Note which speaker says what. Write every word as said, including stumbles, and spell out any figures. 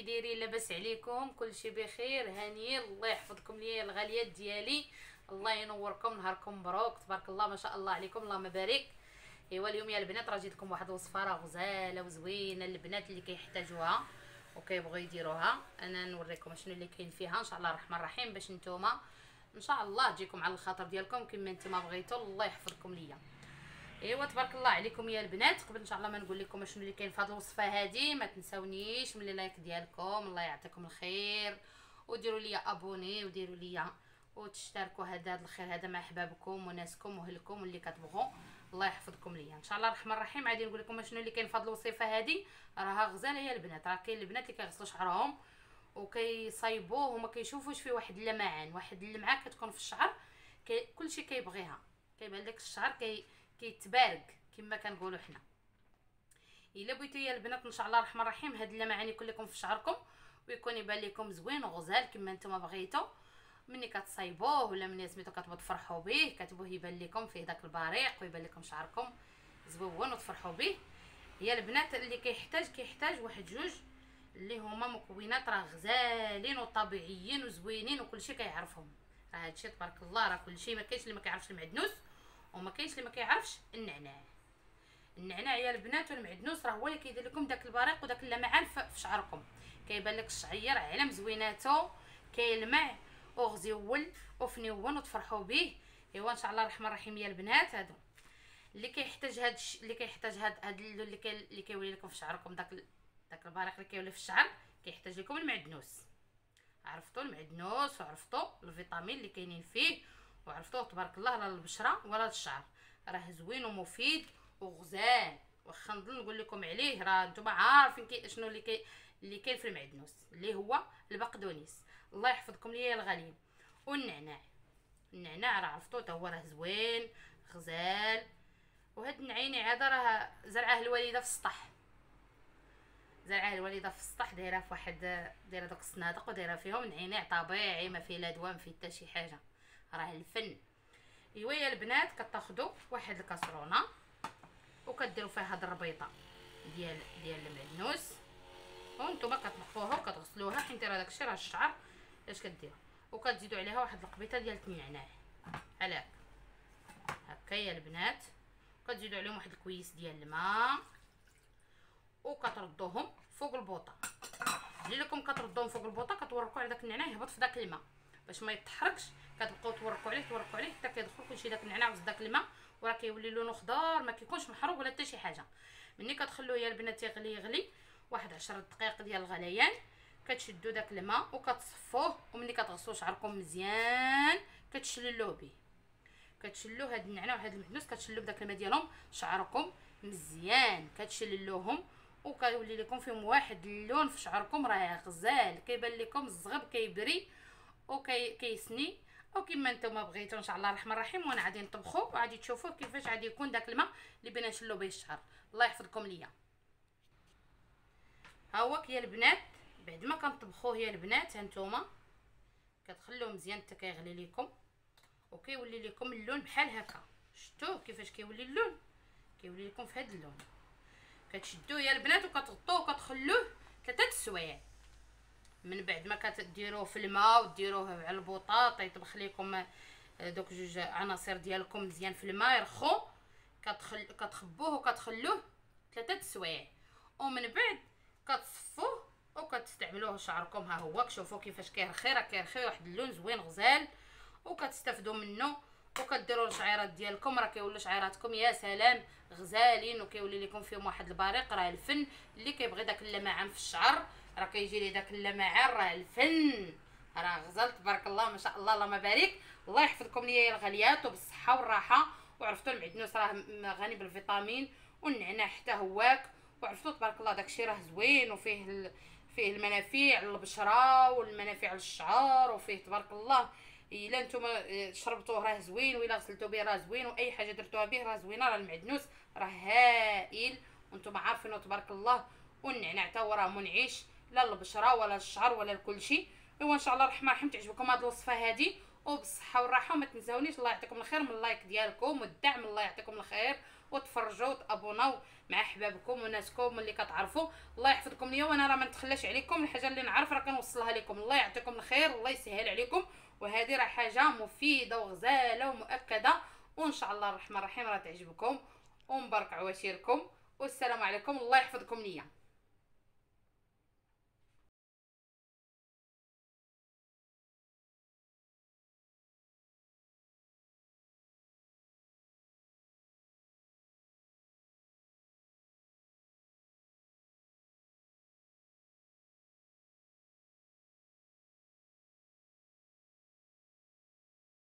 Speaker 1: دايرين؟ لاباس عليكم؟ كلشي بخير هانيين؟ الله يحفظكم ليا الغاليات ديالي، الله ينوركم، نهاركم مبروك، تبارك الله ما شاء الله عليكم، اللهم بارك. ايوا اليوم يا البنات راه جيت لكم واحد الوصفه راه غزاله وزوينه البنات اللي كيحتاجوها وكيبغيو يديروها. انا نوريكم شنو اللي كاين فيها ان شاء الله الرحمن الرحيم باش نتوما ان شاء الله تجيكم على الخاطر ديالكم كما نتوما بغيتوا. الله يحفظكم ليا. ايوا تبارك الله عليكم يا البنات. قبل ان شاء الله ما نقول لكم شنو اللي كاين في هذه الوصفه هذه، ما تنساونيش من لي لايك ديالكم، الله يعطيكم الخير، وديروا لي ابوني وديروا لي وتشتركوا هذا الخير هذا مع احبابكم وناسكم واهلكم واللي كتبغوا. الله يحفظكم ليا ان شاء الله الرحمن الرحيم. غادي نقول لكم شنو اللي كاين في هذه الوصفه هذه. راها غزاله يا البنات، راه كاين البنات اللي كيغسلوا شعرهم وكيصايبوه وما كيشوفوش فيه واحد اللمعان، واحد اللمعه كتكون في الشعر كي كلشي كيبغيها، كيبان لك الشعر كي كيتبارك كما كنقولوا حنا. الا بغيتوا يا البنات ان شاء الله الرحمن الرحيم هاد اللمعان يكون لكم في شعركم ويكون يبان لكم زوين وغزال كما نتوما بغيتوا، ملي كتصايبوه ولا ملي سميتو كتبغوا تفرحوا به كتبوه يبان لكم فيه داك البريق ويبان لكم شعركم زوين وتفرحوا به. هي البنات اللي كيحتاج كيحتاج واحد جوج اللي هما مكونات راه غزالين وطبيعيين وزوينين وكلشي كيعرفهم. راه هادشي تبارك الله راه كلشي، ما كاينش اللي ما كيعرفش المعدنوس وما كاينش اللي ما كيعرفش النعناع. النعناع يا البنات والمعدنوس راه هو اللي كيدير لكم داك البريق وداك اللمعان في شعركم، كيبان لك الشعير على مزويناتو كيلمع وغزيول وفنيون وتفرحوا به. ايوا ان شاء الله الرحمن الرحيم يا البنات. هادو اللي كيحتاج هاد الش... اللي كيحتاج هاد هاد اللي كي... اللي كيولي لكم في شعركم داك ال... داك البريق اللي كيولي في الشعر كيحتاج لكم المعدنوس. عرفتوا المعدنوس وعرفتوا الفيتامين اللي كاينين فيه وعرفتوه تبارك الله لا للبشره ولا للشعر، راه زوين ومفيد وغزال. واخا نضل نقول لكم عليه راه نتوما عارفين كي شنو اللي كي اللي كاين في المعدنوس اللي هو البقدونيس. الله يحفظكم ليا الغاليين. والنعناع، النعناع راه عرفتوه تا هو راه زوين غزال. وهاد النعناع هذا راه زرعه الوالده في السطح، زرعه الوالده في السطح، دايره في واحد دايره داك الصنادق ودايره فيهم نعناع طبيعي ما فيه لا دواء ما فيه حتى شي حاجه، راه الفن. ايوا يا البنات كتاخذوا واحد الكاسرونه وكديروا فيها هاد الربيطه ديال ديال المعدنوس وانتم كتنقوها وكتغسلوها حيت راه داكشي راه الشعر اش كديروا، وكتزيدوا عليها واحد القبيطه ديال النعناع على هكا يا البنات، كتزيدوا عليهم واحد الكويس ديال الماء وكتردوهم فوق البوطه. اللي لكم كتردوهم فوق البوطه كتوركوا على داك النعناع يهبط في داك الماء باش ما يتحرقش، كتبقاو توركوا عليه توركوا عليه حتى كيدخل كلشي داك النعناع وسط داك الماء وراه كيولي لونه خضر ما كيكونش محروق ولا حتى شي حاجه. ملي كتخلوه يا البنات يغلي يغلي واحد عشرة دقائق ديال الغليان كتشدوا داك الماء وكتصفوه، وملي كتغسلوا شعركم مزيان كتشللوه به، كتشلوا هاد النعناع وهاد المعدنوس كتشلوا بداك الماء ديالهم شعركم مزيان كتشللوهم وكيولي لكم فيهم واحد اللون في شعركم راه غزال كيبان لكم الزغب كيبري وكيسني او كما نتوما بغيتوا ان شاء الله الرحمن الرحيم. وانا غادي نطبخوا وغادي تشوفوا كيفاش غادي يكون داك الماء اللي بغينا نشلو به الشعر. الله يحفظكم ليا. ها هو يا البنات بعد ما كنطبخوه يا البنات هانتوما كتخلوه مزيان حتى كيغلي لكم وكيولي لكم اللون بحال هكا. شفتوه كيفاش كيولي اللون؟ كيولي لكم في هذا اللون. كتشدوه يا البنات وكتغطوه وكتخلوه ثلاثه السوايع. من بعد ما كتديروه في الماء وديروه على البطاط يطبخ لكم دوك جوج عناصر ديالكم مزيان في الماء يرخو، كتخل كتخبوه وكتخلوه ثلاثه السوايع ومن بعد كتصفوه وكتستعملوه شعركم. ها هو شوفوا كيفاش كيرخي، راه كيرخي واحد اللون زوين غزال وكتستافدوا منه وكديروا الشعيرات ديالكم راه كيولوا شعيراتكم يا سلام غزالين وكيولي لكم فيهم واحد البريق. راه الفن اللي كيبغي داك اللمعان في الشعر راه كيجي ليه داك اللمعان، راه الفن راه غزال تبارك الله ما شاء الله اللهم بارك. الله يحفظكم ليا يا الغاليات وبالصحه والراحه. وعرفتوا المعدنوس راه غني بالفيتامين والنعناع حتى هواك، وعرفتوا تبارك الله داكشي راه زوين وفيه ال... فيه المنافع للبشره والمنافع للشعر وفيه تبارك الله الا نتوما شربتوه راه زوين والا غسلتو به راه زوين واي حاجه درتوها به راه زوينه. راه المعدنوس راه هائل وانتم عارفينه تبارك الله. والنعناع حتى هو راه منعش لا للبشره ولا للشعر ولا لكل شيء. ايوا ان شاء الله الرحمن الرحيم تعجبكم هذه الوصفه هذه وبالصحه والراحه. وما تنساونيش الله يعطيكم الخير من اللايك ديالكم والدعم، الله يعطيكم الخير، وتفرجوا وتابوناو مع حبابكم وناسكم اللي كتعرفوا. الله يحفظكم ليا، وانا راه ما نتخلاش عليكم، الحاجه اللي نعرف راه كنوصلها لكم. الله يعطيكم الخير، الله يسهل عليكم، وهذه راه حاجه مفيده وغزاله ومؤكده، وان شاء الله الرحمن الرحيم راه تعجبكم. ومبارك عواشركم، والسلام عليكم، الله يحفظكم ليا.